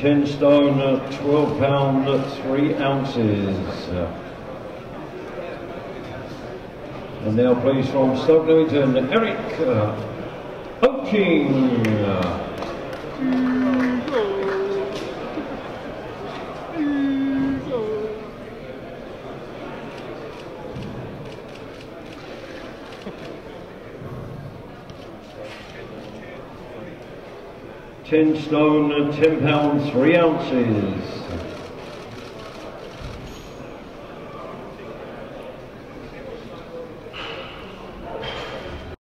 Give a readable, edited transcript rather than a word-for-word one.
10 stone, 12 pound, 3 ounces. And now please from Stoke Newington, Eric Oaking. £10 stone, £10, 3 ounces.